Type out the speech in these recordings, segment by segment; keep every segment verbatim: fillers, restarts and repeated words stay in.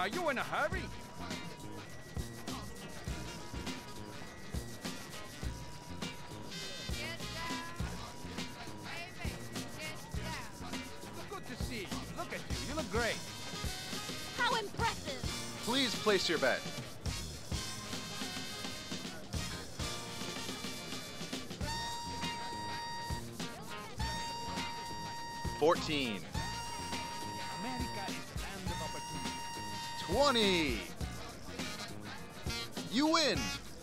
Are you in a hurry? Get down, baby, get down. Good to see you. Look at you. You look great. How impressive! Please place your bet. Fourteen. America is land of opportunity. Twenty. You win.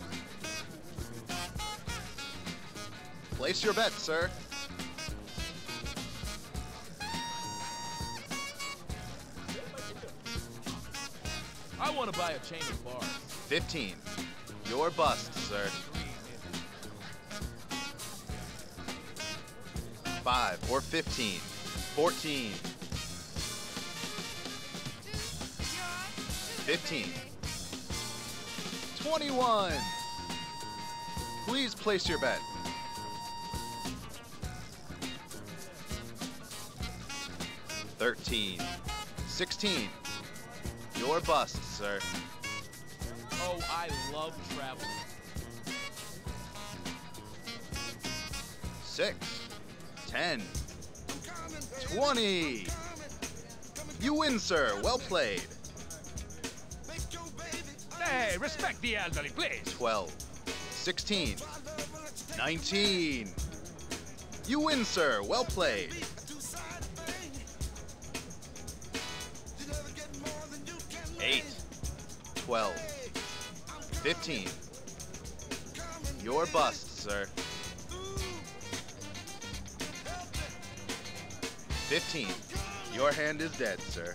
Place your bet, sir. I want to buy a chain of bars. Fifteen. Your bust, sir. Five or fifteen. Fourteen. Fifteen. Twenty-one. Please place your bet. Thirteen. Sixteen. Your bust, sir. Oh, I love traveling. Six. Ten. Twenty. You win, sir. Well played. Hey, respect the elderly, please. Twelve. Sixteen. Nineteen. You win, sir. Well played. Eight. Twelve. Fifteen. Your bust, sir. Fifteen. Your hand is dead, sir.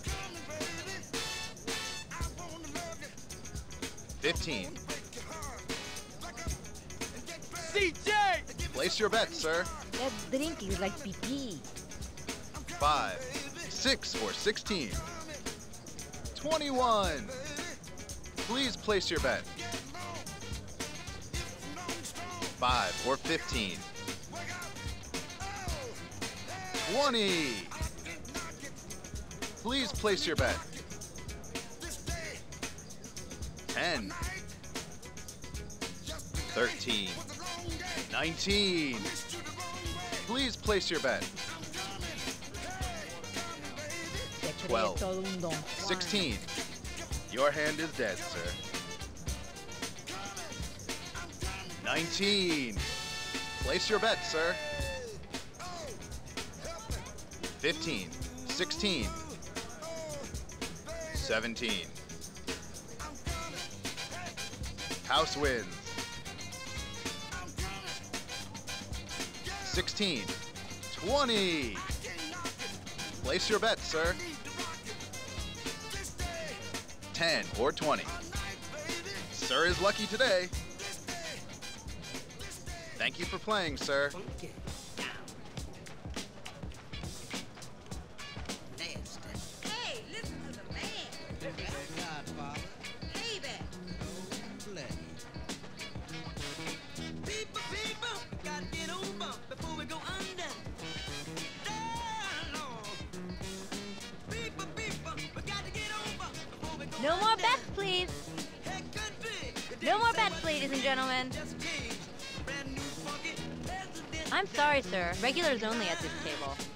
Fifteen. C J! Place your bet, sir. That drink is like pee-pee. Five. Six or sixteen. Twenty-one. Please place your bet. Five or fifteen. Twenty. Please place your bet. Ten. Thirteen. Nineteen. Please place your bet. Twelve. Sixteen. Your hand is dead, sir. Nineteen. Place your bet, sir. Fifteen. Sixteen. Seventeen. House wins. Sixteen. Twenty. Place your bet, sir. Ten or twenty. Sir is lucky today. Thank you for playing, sir. Hey, listen to the man. Godfather. Hey there. People, people, gotta get over before we go under. People, people, we gotta get over before we go No more under. bets, please. Hey, country, No more bets, ladies and gentlemen. just changed. Brand new funky president. I'm sorry, sir. Regulars only at this table.